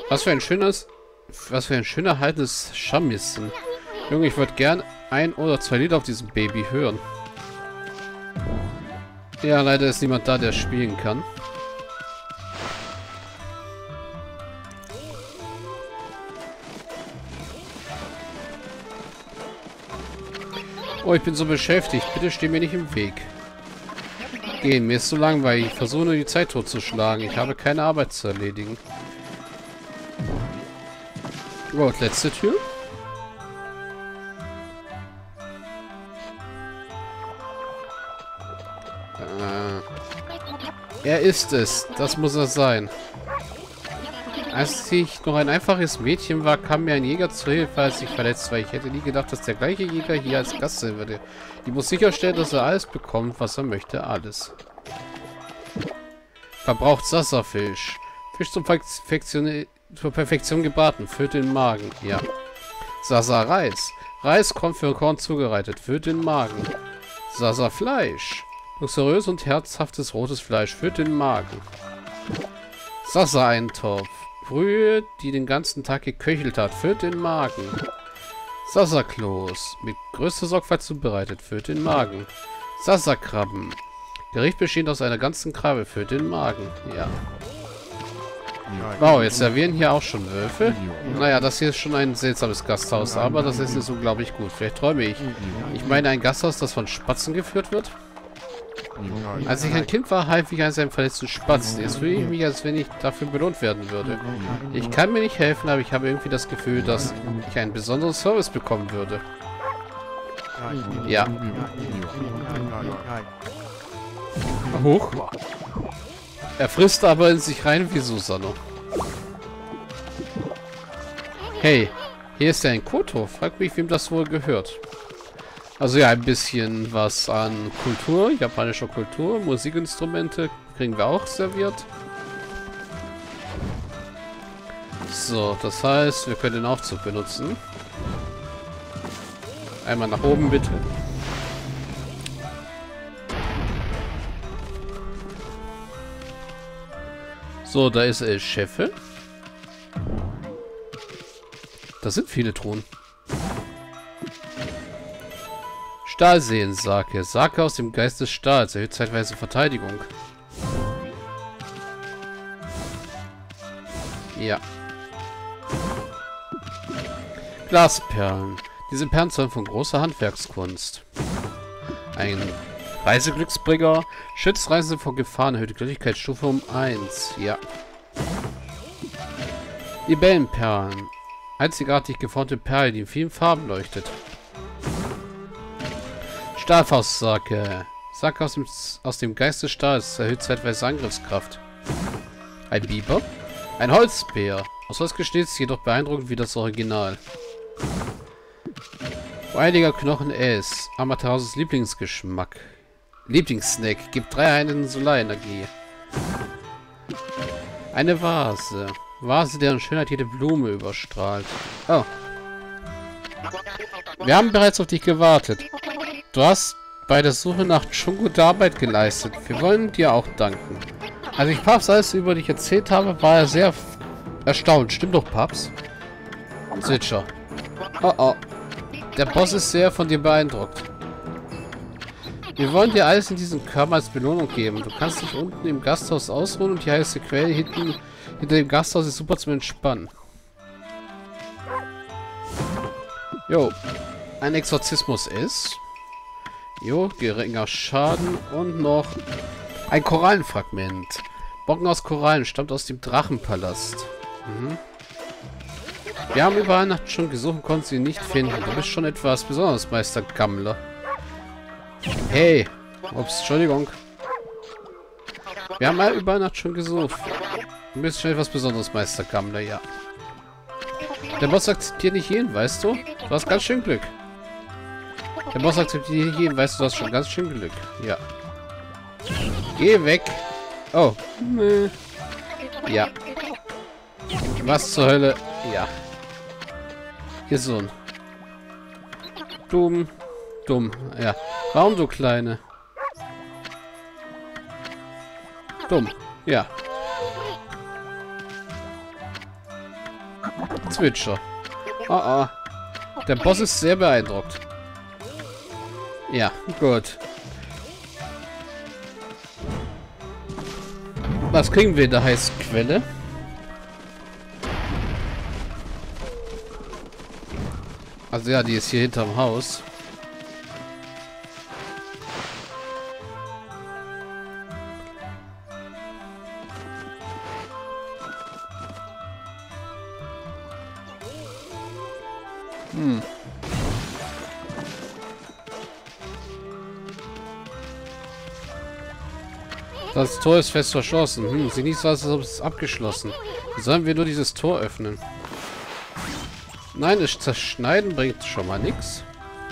Was für ein schöner haltes Scharmützen. Junge, ich würde gern 1 oder 2 Lieder auf diesem Baby hören. Ja, leider ist niemand da, der spielen kann. Oh, ich bin so beschäftigt. Bitte steh mir nicht im Weg. Gehen, mir ist so langweilig. Ich versuche nur die Zeit totzuschlagen. Ich habe keine Arbeit zu erledigen. Oh, letzte Tür. Er ist es. Das muss er sein. Als ich noch ein einfaches Mädchen war, kam mir ein Jäger zur Hilfe, als ich verletzt war. Ich hätte nie gedacht, dass der gleiche Jäger hier als Gast sein würde. Ich muss sicherstellen, dass er alles bekommt, was er möchte. Alles. Verbraucht Sasafisch. Fisch zur Perfektion gebraten. Füllt den Magen. Ja. Sasa Reis. Reis kommt für Korn zubereitet. Füllt den Magen. Sasa Fleisch. Luxuriös und herzhaftes rotes Fleisch. Füllt den Magen. Sasa Eintopf. Brühe, die den ganzen Tag geköchelt hat. Füllt den Magen. Sasa Kloß. Mit größter Sorgfalt zubereitet. Füllt den Magen. Sasa Krabben. Gericht besteht aus einer ganzen Krabbe. Füllt den Magen. Ja. Wow, jetzt servieren hier auch schon Wölfe. Naja, das hier ist schon ein seltsames Gasthaus, aber das Essen ist unglaublich gut. Vielleicht träume ich. Ich meine ein Gasthaus, das von Spatzen geführt wird? Als ich ein Kind war, half ich einem verletzten Spatzen. Jetzt fühle ich mich, als wenn ich dafür belohnt werden würde. Ich kann mir nicht helfen, aber ich habe irgendwie das Gefühl, dass ich einen besonderen Service bekommen würde. Ja. Hoch. Er frisst aber in sich rein wie Susanne. Hey, hier ist ja ein Koto. Frag mich, wem das wohl gehört. Also ja, ein bisschen was an Kultur, japanischer Kultur, Musikinstrumente kriegen wir auch serviert. So, das heißt, wir können den Aufzug benutzen. Einmal nach oben, bitte. So, da ist El Chefe. Da sind viele Truhen. Stahlseelensake. Sake aus dem Geist des Stahls. Erhöht zeitweise Verteidigung. Ja. Glasperlen. Diese Perlen zeugen von großer Handwerkskunst. Ein Reiseglücksbringer. Schützt Reisende vor Gefahren. Erhöht die Glücklichkeitsstufe um 1. Ja. Libellenperlen. Einzigartig geformte Perle, die in vielen Farben leuchtet. Stahlfaustsake. Sake aus dem Geist des Stahls. Erhöht zeitweise Angriffskraft. Ein Biber. Ein Holzbär. Aus Holz geschnitzt, jedoch beeindruckend wie das Original. Heiliger Knochen S. Amaterhauses Lieblingsgeschmack. Lieblingssnack. Gibt 3 Einheiten Solarenergie. Eine Vase. Vase, deren Schönheit jede Blume überstrahlt. Oh. Wir haben bereits auf dich gewartet. Du hast bei der Suche nach Chungo gute Arbeit geleistet. Wir wollen dir auch danken. Als ich Paps alles über dich erzählt habe, war er sehr erstaunt. Stimmt doch, Paps? Sicher. Oh oh. Der Boss ist sehr von dir beeindruckt. Wir wollen dir alles in diesem Körper als Belohnung geben. Du kannst dich unten im Gasthaus ausruhen und die heiße Quelle hinter dem Gasthaus ist super zum Entspannen. Jo. Ein Exorzismus ist. Jo, geringer Schaden und noch ein Korallenfragment. Brocken aus Korallen stammt aus dem Drachenpalast. Mhm. Wir haben überall Nacht schon gesucht und konnten sie nicht finden. Du bist schon etwas Besonderes, Meister Gammler. Hey. Ups, Entschuldigung. Wir haben überall Nacht schon gesucht. Du bist schon etwas Besonderes, Meister Gammler, ja. Der Boss akzeptiert nicht jeden, weißt du? Du hast ganz schön Glück. Der Boss akzeptiert nicht jeden, weißt du, du hast schon ganz schön Glück. Ja. Geh weg. Oh. Nee. Ja. Was zur Hölle? Ja. Hier so ein. Dumm. Dumm. Ja. Warum, du Kleine? Dumm. Ja. Zwitscher. Oh oh. Der Boss ist sehr beeindruckt. Ja, gut. Was kriegen wir in der heißen Quelle? Also ja, die ist hier hinterm Haus. Das Tor ist fest verschlossen. Sieht nicht so aus, als ob es abgeschlossen. Wie sollen wir nur dieses Tor öffnen? Nein, das Zerschneiden bringt schon mal nichts.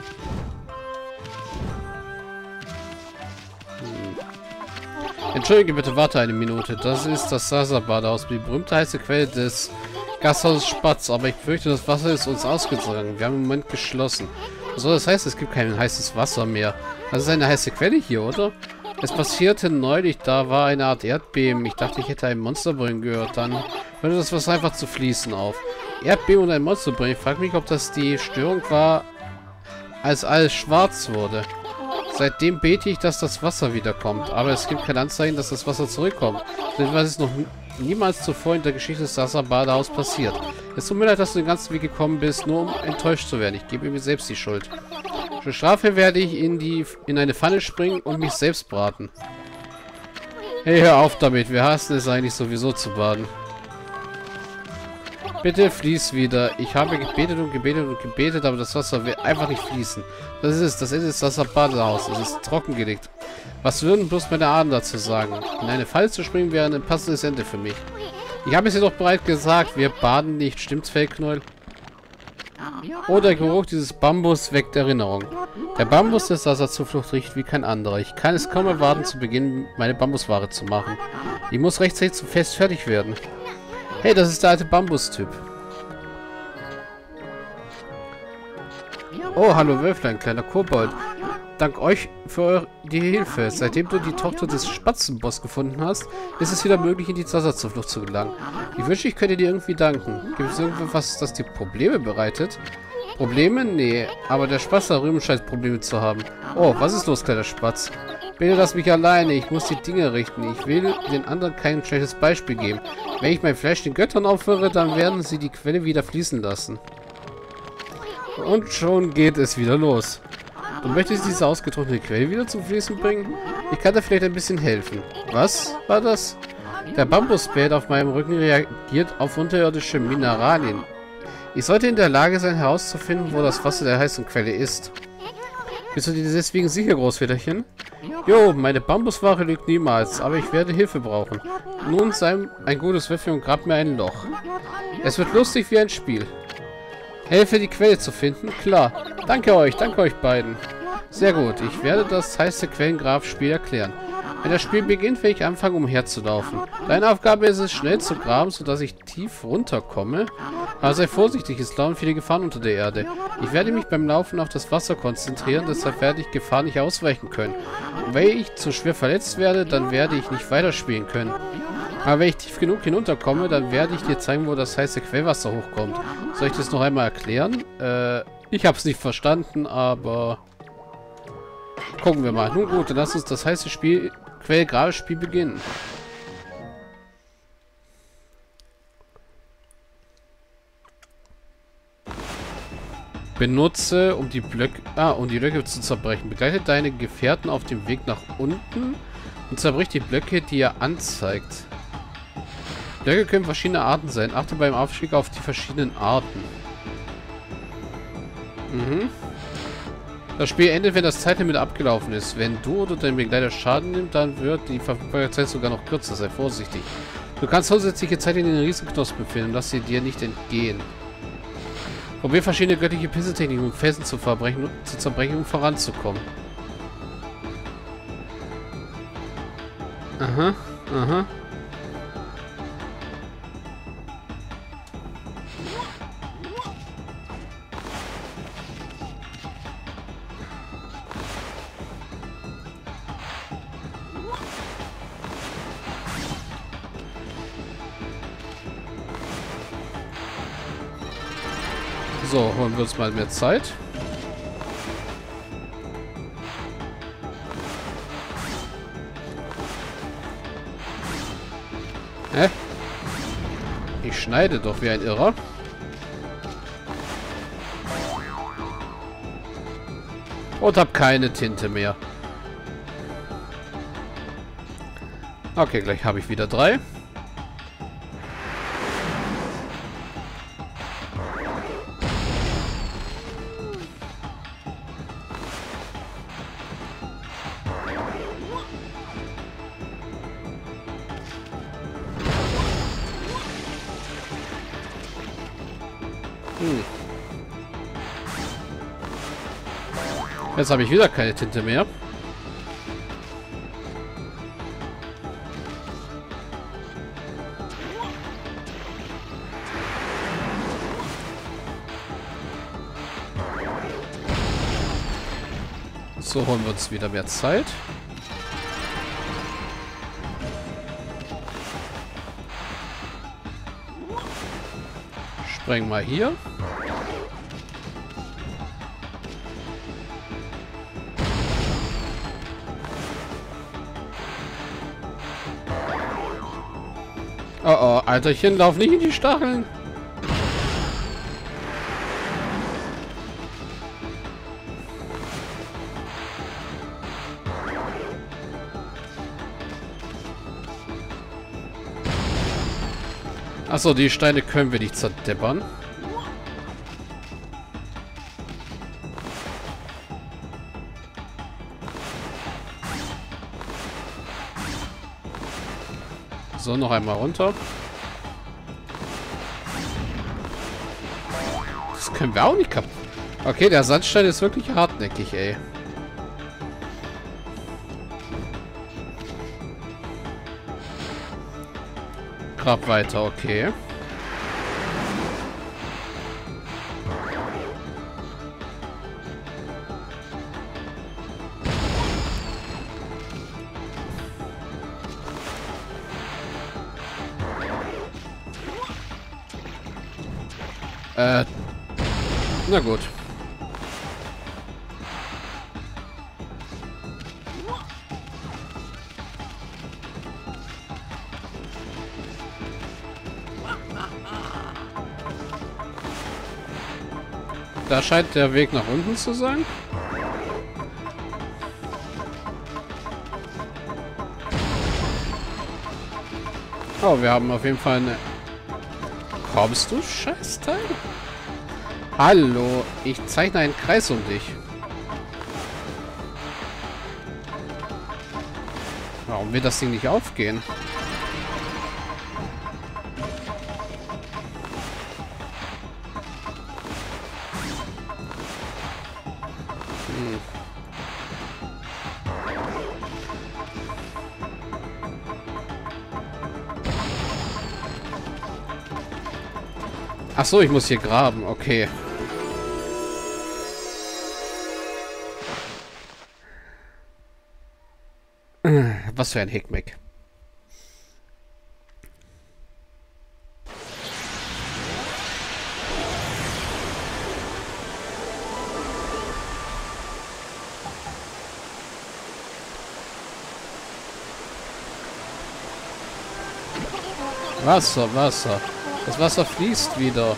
Entschuldige bitte, warte eine Minute. Das ist das Sasa-Badehaus, die berühmte heiße Quelle des Gasthauses Spatz. Aber ich fürchte, das Wasser ist uns ausgegangen. Wir haben im Moment geschlossen. So, das heißt, es gibt kein heißes Wasser mehr. Das ist eine heiße Quelle hier, oder? Es passierte neulich, da war eine Art Erdbeben. Ich dachte, ich hätte ein Monsterbrunnen gehört. Dann hörte das Wasser einfach zu fließen auf. Erdbeben und ein Monsterbrunnen. Ich frage mich, ob das die Störung war, als alles schwarz wurde. Seitdem bete ich, dass das Wasser wiederkommt. Aber es gibt kein Anzeichen, dass das Wasser zurückkommt. Denn was ist noch niemals zuvor in der Geschichte des Sasa-Badehaus passiert. Es tut mir leid, dass du den ganzen Weg gekommen bist, nur um enttäuscht zu werden. Ich gebe mir selbst die Schuld. Für Strafe werde ich in eine Pfanne springen und mich selbst braten. Hey, hör auf damit. Wir hassen es eigentlich sowieso zu baden. Bitte fließ wieder. Ich habe gebetet und gebetet und gebetet, aber das Wasser will einfach nicht fließen. Das ist es. Das ist das Badehaus. Es ist trockengelegt. Was würden bloß meine Ahnen dazu sagen? In eine Falle zu springen wäre ein passendes Ende für mich. Ich habe es dir doch bereits gesagt. Wir baden nicht. Stimmt's, Fellknäuel? Oh, der Geruch dieses Bambus weckt Erinnerung. Der Bambus des Sasa-Zuflucht riecht wie kein anderer. Ich kann es kaum erwarten, zu Beginn meine Bambusware zu machen. Ich muss rechtzeitig zum Fest fertig werden. Hey, das ist der alte Bambus-Typ. Oh, hallo Wölflein, kleiner Kobold. Dank euch für die Hilfe. Seitdem du die Tochter des Spatzenboss gefunden hast, ist es wieder möglich, in die Sasa-Zuflucht zu gelangen. Ich wünsche, ich könnte dir irgendwie danken. Gibt es irgendwas, das dir Probleme bereitet? Probleme? Nee, aber der Spatz da drüben scheint Probleme zu haben. Oh, was ist los, kleiner Spatz? Bitte lass mich alleine, ich muss die Dinge richten. Ich will den anderen kein schlechtes Beispiel geben. Wenn ich mein Fleisch den Göttern aufhöre, dann werden sie die Quelle wieder fließen lassen. Und schon geht es wieder los. Du möchtest diese ausgetrocknete Quelle wieder zum Fließen bringen? Ich kann dir vielleicht ein bisschen helfen. Was war das? Der Bambusbär auf meinem Rücken reagiert auf unterirdische Mineralien. Ich sollte in der Lage sein, herauszufinden, wo das Wasser der heißen Quelle ist. Bist du dir deswegen sicher, Großväterchen? Jo, meine Bambusware lügt niemals, aber ich werde Hilfe brauchen. Nun sei ein gutes Würfel und grab mir ein Loch. Es wird lustig wie ein Spiel. Helfe, die Quelle zu finden? Klar. Danke euch beiden. Sehr gut, ich werde das heiße Quellengrabspiel erklären. Wenn das Spiel beginnt, werde ich anfangen, umherzulaufen. Deine Aufgabe ist es, schnell zu graben, sodass ich tief runterkomme. Aber sei vorsichtig, es lauern viele Gefahren unter der Erde. Ich werde mich beim Laufen auf das Wasser konzentrieren, deshalb werde ich Gefahren nicht ausweichen können. Und wenn ich zu schwer verletzt werde, dann werde ich nicht weiterspielen können. Aber wenn ich tief genug hinunterkomme, dann werde ich dir zeigen, wo das heiße Quellwasser hochkommt. Soll ich das noch einmal erklären? Ich habe es nicht verstanden, aber gucken wir mal. Nun gut, dann lass uns das heiße Quellgrabespiel beginnen. Benutze, um die Blöcke zu zerbrechen. Begleite deine Gefährten auf dem Weg nach unten und zerbrich die Blöcke, die er anzeigt. Blöcke können verschiedene Arten sein. Achte beim Aufstieg auf die verschiedenen Arten. Das Spiel endet, wenn das Zeitlimit abgelaufen ist. Wenn du oder dein Begleiter Schaden nimmt, dann wird die Verfügbarkeit sogar noch kürzer. Sei vorsichtig. Du kannst zusätzliche Zeit in den Riesenknospen finden. Lass sie dir nicht entgehen. Probier verschiedene göttliche Pinseltechniken, um Felsen zu zerbrechen, um voranzukommen. Aha, aha. So, holen wir uns mal mehr Zeit. Hä? Ich schneide doch wie ein Irrer. Und hab keine Tinte mehr. Okay, gleich habe ich wieder 3. Jetzt habe ich wieder keine Tinte mehr. So, holen wir uns wieder mehr Zeit. Sprengen mal hier. Oh oh, Alterchen, lauf nicht in die Stacheln. Achso, die Steine können wir nicht zerdeppern. So, noch einmal runter. Das können wir auch nicht kaputt. Okay, der Sandstein ist wirklich hartnäckig, ey. Grab weiter, okay. Na gut. Da scheint der Weg nach unten zu sein. Oh, wir haben auf jeden Fall eine... Kommst du, Scheißteil? Hallo, ich zeichne einen Kreis um dich. Warum will das Ding nicht aufgehen? Ach so, ich muss hier graben. Okay. Was für ein Hickmeck. Wasser, Wasser. Das Wasser fließt wieder.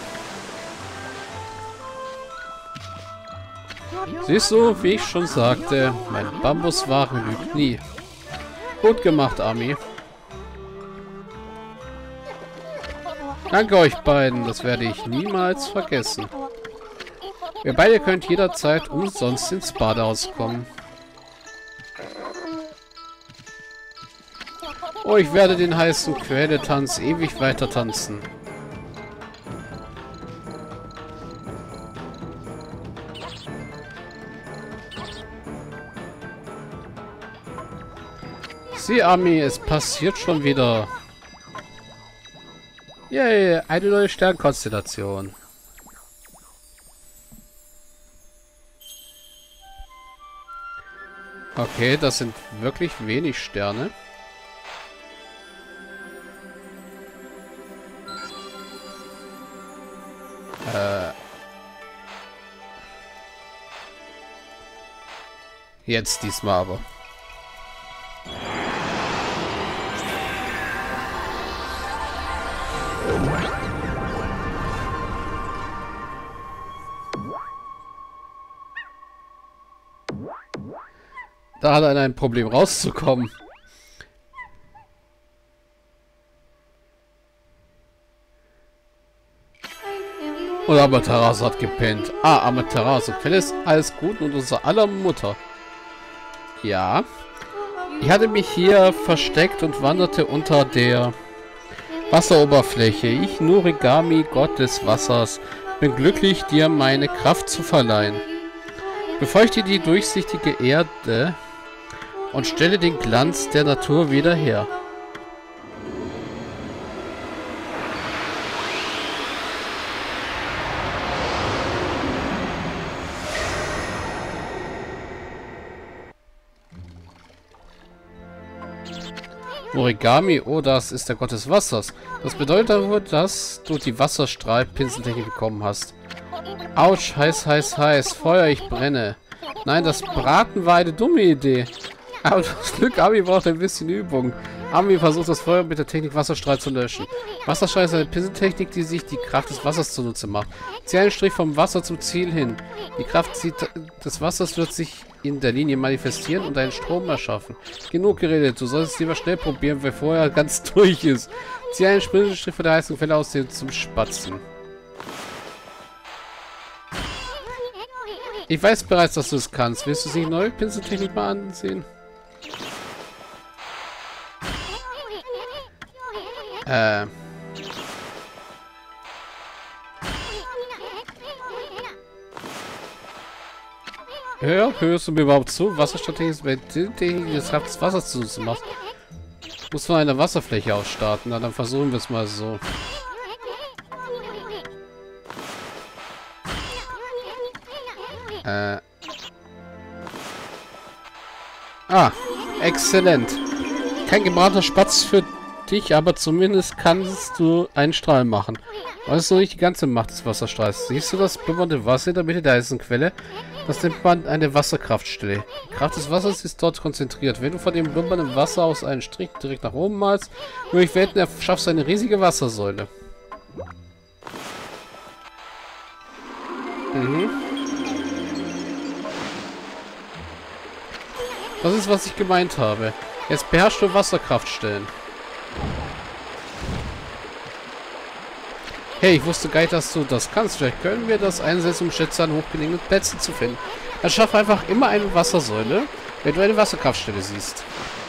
Siehst du, wie ich schon sagte, mein Bambuswaren lügt nie. Gut gemacht, Ami. Danke euch beiden, das werde ich niemals vergessen. Ihr beide könnt jederzeit umsonst ins Badehaus kommen. Oh, ich werde den heißen Quäletanz ewig weiter tanzen. Sieh, Ami, es passiert schon wieder. Yay, eine neue Sternkonstellation. Okay, das sind wirklich wenig Sterne. Jetzt diesmal aber. Da hat einer ein Problem rauszukommen. Und Amaterasu hat gepennt. Ah, Amaterasu. Quelle ist alles gut und unser aller Mutter. Ja. Ich hatte mich hier versteckt und wanderte unter der Wasseroberfläche. Ich, Norigami, Gott des Wassers, bin glücklich, dir meine Kraft zu verleihen. Befeuchte die durchsichtige Erde und stelle den Glanz der Natur wieder her. Origami, oh, das ist der Gott des Wassers. Das bedeutet wohl, dass du die Wasserstrahl-Pinseltechnik bekommen hast. Autsch, heiß, heiß, heiß. Feuer, ich brenne. Nein, das Braten war eine dumme Idee. Aber das Glück, Ami braucht ein bisschen Übung. Ami versucht das Feuer mit der Technik Wasserstrahl zu löschen. Wasserstrahl ist eine Pinseltechnik, die sich die Kraft des Wassers zunutze macht. Zieh einen Strich vom Wasser zum Ziel hin. Die Kraft des Wassers wird sich in der Linie manifestieren und einen Strom erschaffen. Genug geredet, du solltest es lieber schnell probieren, bevor er ganz durch ist. Zieh einen Pinselstrich von der heißen Quelle aus dem zum Spatzen. Ich weiß bereits, dass du es kannst. Willst du die neue Pinseltechnik mal ansehen? Hörst du mir überhaupt zu? Wasserstrategie ist bei Technik des Kraft des Wassers zu machen. Muss von einer Wasserfläche aus starten. Na, dann versuchen wir es mal so. Ah, exzellent. Kein gebratener Spatz für dich, aber zumindest kannst du einen Strahl machen. Das ist noch nicht die ganze Macht des Wasserstrahls. Siehst du das blubbernde Wasser in der Mitte der heißen Quelle? Das nennt man eine Wasserkraftstelle. Die Kraft des Wassers ist dort konzentriert. Wenn du von dem blubbernden Wasser aus einen Strich direkt nach oben malst, durch Welten erschaffst du eine riesige Wassersäule. Das ist, was ich gemeint habe. Jetzt beherrschst du Wasserkraftstellen. Hey, ich wusste gar nicht, dass du das kannst. Vielleicht können wir das einsetzen, um Schätze an hochgelegenen Plätzen zu finden. Dann schaff einfach immer eine Wassersäule, wenn du eine Wasserkraftstelle siehst.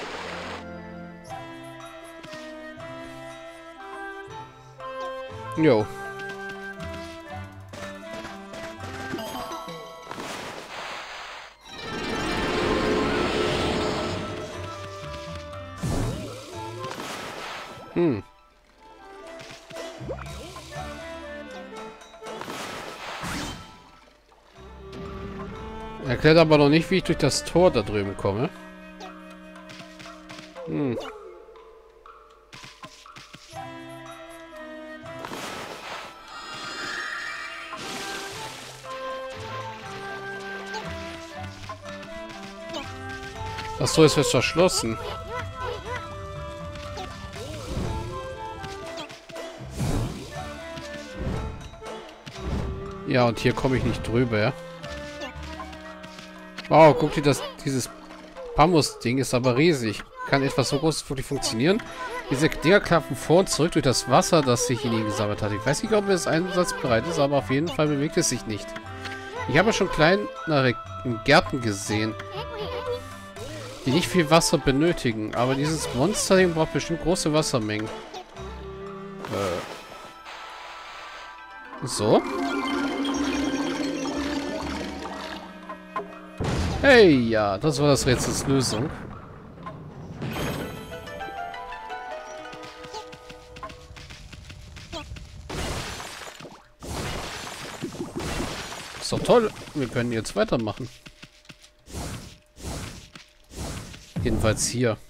Jo. Erklärt aber noch nicht, wie ich durch das Tor da drüben komme. Das Tor ist jetzt verschlossen. Ja, und hier komme ich nicht drüber, ja? Wow, guck dir das, dieses Pamus-Ding ist aber riesig. Kann etwas so groß wirklich funktionieren? Diese Dinger klappen vor und zurück durch das Wasser, das sich in ihn gesammelt hat. Ich weiß nicht, ob es einsatzbereit ist, aber auf jeden Fall bewegt es sich nicht. Ich habe schon kleinere Gärten gesehen, die nicht viel Wasser benötigen. Aber dieses Monster-Ding braucht bestimmt große Wassermengen. So. Hey, ja, das war das Rätsels Lösung. Ist doch toll. Wir können jetzt weitermachen. Jedenfalls hier.